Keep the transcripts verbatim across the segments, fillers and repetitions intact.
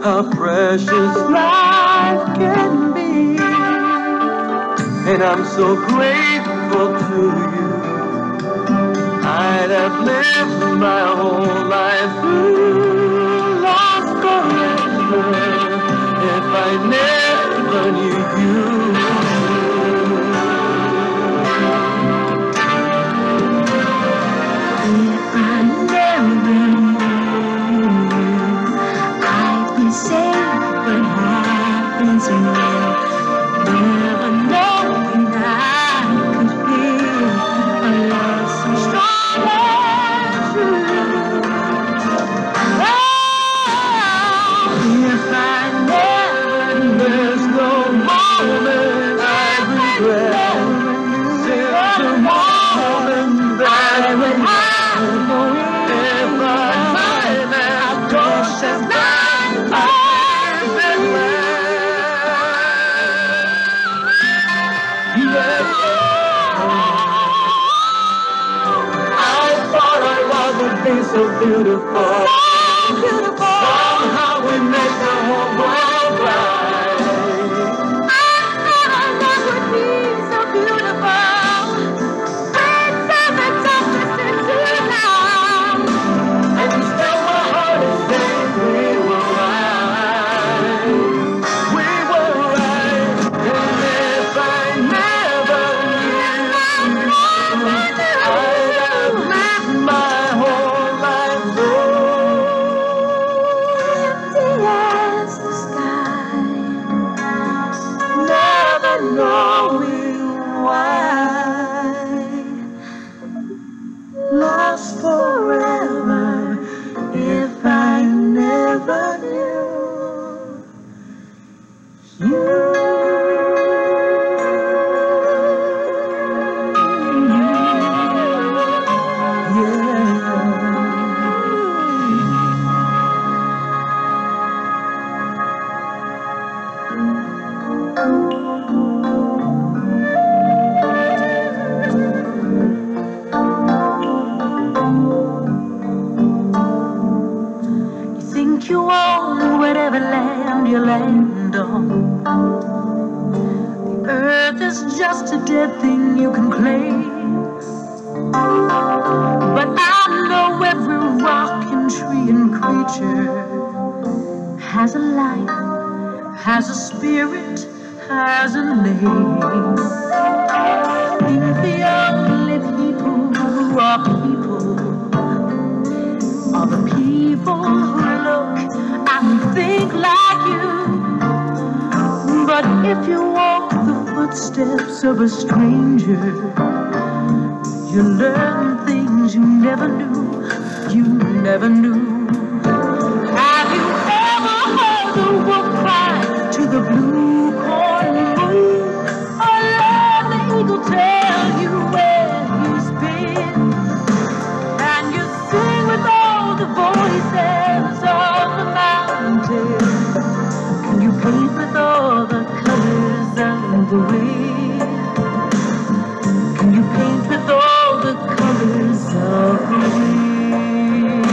how precious life can be. And I'm so grateful to you. I'd have lived my whole life through, lost forever, if I never knew you. If I never knew you, I'd be safe what happens real. Never knowing I could feel a love so strong and true. Oh, if I never knew, There's no moment I regret since the moment that I would have. If I might have gone as blind as that I thought our love would be so beautiful. so beautiful. Somehow we make the whole world bright. I thought our love would be so beautiful. I'd never touch us in too long. And still my heart is saying we were right. We were right. And if I never knew you, I'd have lived my whole life through. Empty as the sky, Never knowing why. Lost forever if I never knew you. you think you own whatever land you land on. The earth is just a dead thing you can claim. But I know every rock and tree and creature has a life, has a spirit, has a name. Think the only people who are people are the people who look and think like you. But if you walk the footsteps of a stranger, you learn things you never knew, you never knew. Have you ever heard the wolf cry to the blue corn moon? Or let the eagle tell you where he's been? And you sing with all the voices of the mountain. Can you paint with all the colors of the wind? Can you paint with all the colors of the wind?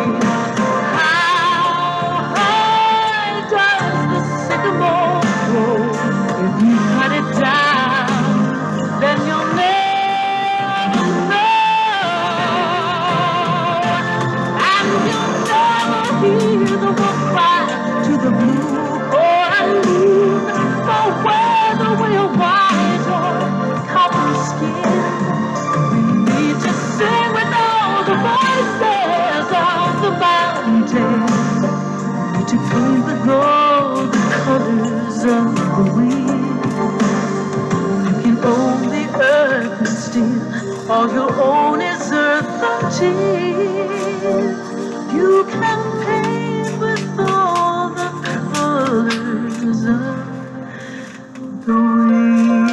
How high does the sycamore grow? If you cut it down, then you'll never know. And you'll never hear the wolf cry to the blue corn moon. For whether we're white or copper skin, we need to sing with all the voices of the mountain. We need to paint with all the colors of the wind. You can own the earth and still all you own is earth until you can paint with all the colors of the wind.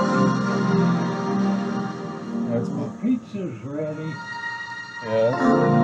That's my pizza's ready. Yes.